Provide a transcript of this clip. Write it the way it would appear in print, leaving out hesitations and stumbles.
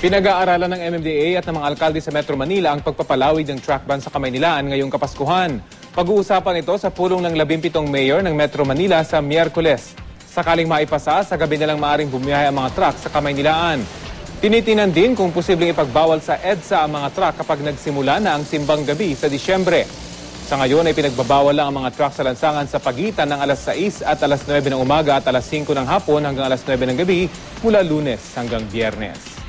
Pinag-aaralan ng MMDA at ng mga alkalde sa Metro Manila ang pagpapalawig ng track ban sa Kamaynilaan ngayong Kapaskuhan. Pag-uusapan ito sa pulong ng 17 mayor ng Metro Manila sa Miyerkules. Sakaling maipasa, sa gabi na lang maaring bumiyahe ang mga truck sa Kamaynilaan. Tinitinan din kung posibleng ipagbawal sa EDSA ang mga truck kapag nagsimula na ang simbang gabi sa Disyembre. Sa ngayon ay pinagbabawal lang ang mga truck sa lansangan sa pagitan ng alas 6 at alas 9 ng umaga at alas 5 ng hapon hanggang alas 9 ng gabi mula Lunes hanggang Biyernes.